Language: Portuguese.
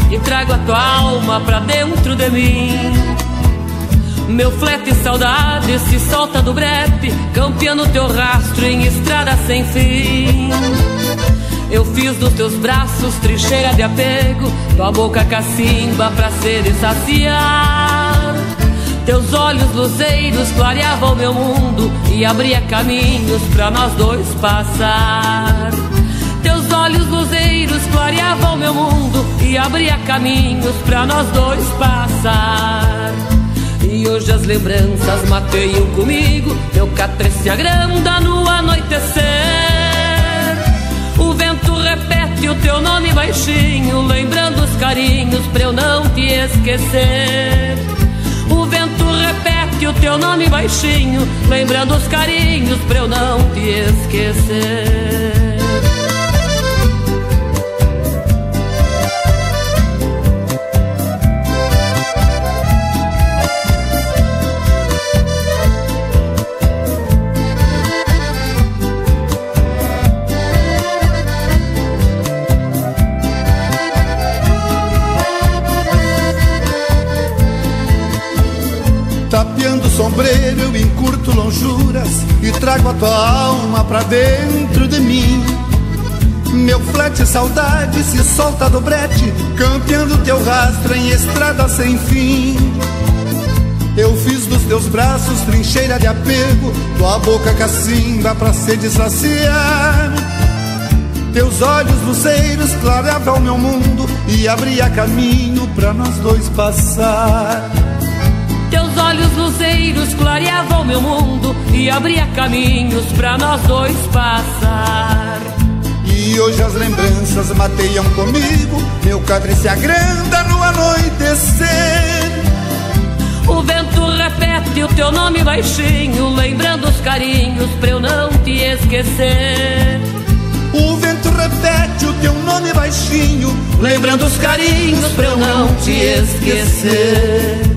e trago a tua alma pra dentro de mim. Meu flete saudade se solta do brete, campeando teu rastro em estrada sem fim. Eu fiz dos teus braços trincheira de apego, tua boca cacimba pra sede saciar. Teus olhos luzeiros clareavam meu mundo e abria caminhos pra nós dois passar. Teus olhos luzeiros clareavam meu mundo e abria caminhos pra nós dois passar. E hoje as lembranças mateiam comigo, meu catre se agranda no anoitecer. O vento repete o teu nome baixinho, lembrando os carinhos pra eu não te esquecer. O vento repete o teu nome baixinho, lembrando os carinhos pra eu não te esquecer. Tapeando o sombreiro eu encurto lonjuras e trago a tua alma pra dentro de mim. Meu flete saudade se solta do brete, campeando teu rastro em estrada sem fim. Eu fiz dos teus braços trincheira de apego, tua boca cacimba pra sede saciar. Teus olhos luceiros clareavam meu mundo e abria caminho pra nós dois passar. Teus olhos luzeiros clareavam meu mundo e abria caminhos pra nós dois passar. E hoje as lembranças mateiam comigo, meu catre se agranda no anoitecer. O vento repete o teu nome baixinho, lembrando os carinhos pra eu não te esquecer. O vento repete o teu nome baixinho, lembrando os carinhos pra eu não te esquecer.